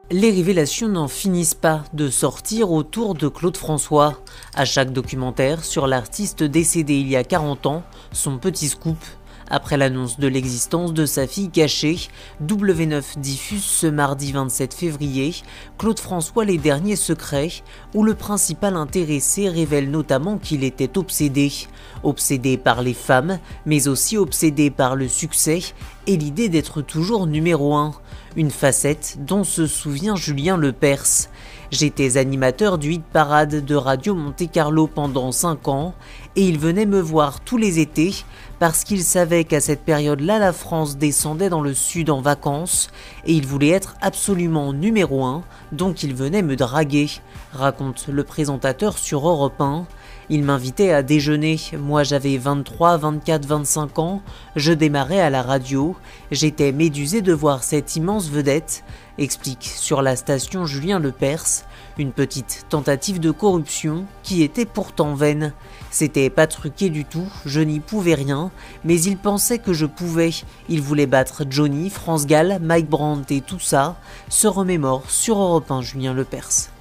Les révélations n'en finissent pas de sortir autour de Claude François. À chaque documentaire sur l'artiste décédé il y a 40 ans, son petit scoop. Après l'annonce de l'existence de sa fille cachée, W9 diffuse ce mardi 27 février Claude François les derniers secrets, où le principal intéressé révèle notamment qu'il était obsédé. Obsédé par les femmes, mais aussi obsédé par le succès et l'idée d'être toujours numéro 1. Une facette dont se souvient Julien Lepers. J'étais animateur du hit parade de Radio Monte-Carlo pendant 5 ans et il venait me voir tous les étés parce qu'il savait qu'à cette période-là la France descendait dans le sud en vacances et il voulait être absolument numéro 1, donc il venait me draguer, raconte le présentateur sur Europe 1. Il m'invitait à déjeuner, moi j'avais 23, 24, 25 ans, je démarrais à la radio, j'étais médusé de voir cette immense vedette, explique sur la station Julien Lepers, une petite tentative de corruption qui était pourtant vaine. C'était pas truqué du tout, je n'y pouvais rien, mais il pensait que je pouvais. Il voulait battre Johnny, France Gall, Mike Brandt et tout ça, se remémore sur Europe 1 Julien Lepers.